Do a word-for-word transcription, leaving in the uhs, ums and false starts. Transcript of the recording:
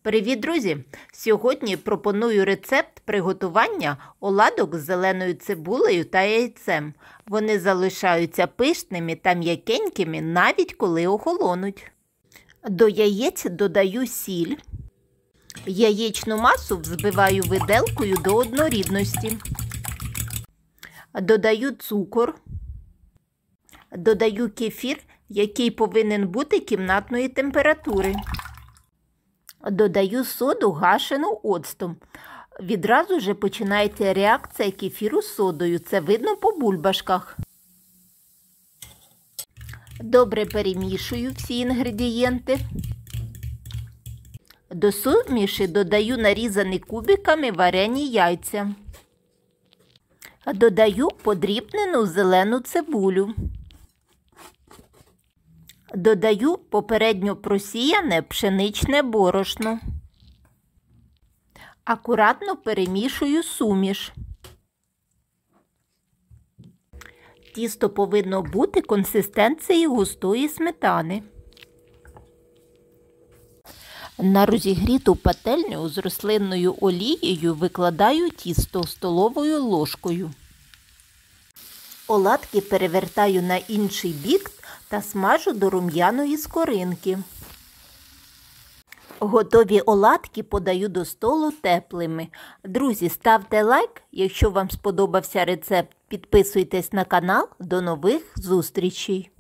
Привіт, друзі! Сьогодні пропоную рецепт приготування оладок з зеленою цибулею та яйцем. Вони залишаються пишними та м'якенькими, навіть коли охолонуть. До яєць додаю сіль. Яєчну масу взбиваю виделкою до однорідності. Додаю цукор. Додаю кефір, який повинен бути кімнатної температури. Додаю соду, гашену оцтом. Відразу же починається реакція кефіру з содою. Це видно по бульбашках. Добре перемішую всі інгредієнти. До суміші додаю нарізані кубиками варені яйця. Додаю подрібнену зелену цибулю. Додаю попередньо просіяне пшеничне борошно. Акуратно перемішую суміш. Тісто повинно бути консистенції густої сметани. На розігріту пательню з рослинною олією викладаю тісто столовою ложкою. Оладки перевертаю на інший бік та смажу до рум'яної скоринки. Готові оладки подаю до столу теплими. Друзі, ставте лайк, якщо вам сподобався рецепт. Підписуйтесь на канал. До нових зустрічей!